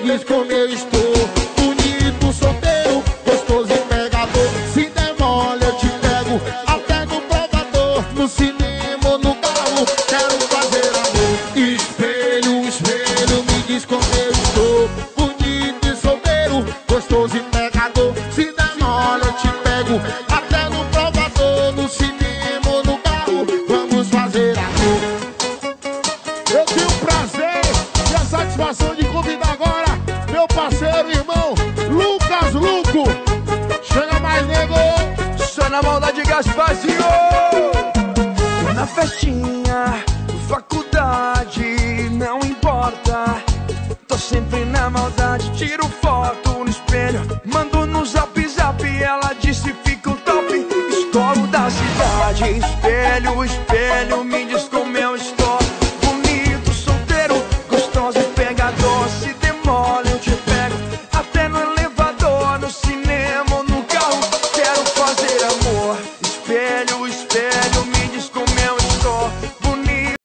diz como eu estou. Bonito, solteiro, gostoso e pegador. Se der mole eu te pego até no provador. No cinema ou no carro, quero fazer amor. Espelho, espelho, me diz como eu estou. Bonito e solteiro, gostoso e pegador. Se der mole eu te pego até no provador. No cinema ou no carro, vamos fazer amor. Eu tenho o prazer e a satisfação de convidar agora meu parceiro, irmão, Lucas Luco. Chega mais, nego. Só na maldade, Gasparzinho. Tô na festinha, faculdade, não importa. Tô sempre na maldade, tiro foto no espelho, mando no zap zap, ela disse fica o top. Estouro da cidade, espelho, espelho, me diz como eu estou. Bonito, solteiro, gostoso e pegador. Se demole eu te pego até no elevador, no cinema ou no carro, quero fazer amor. Espelho, espelho,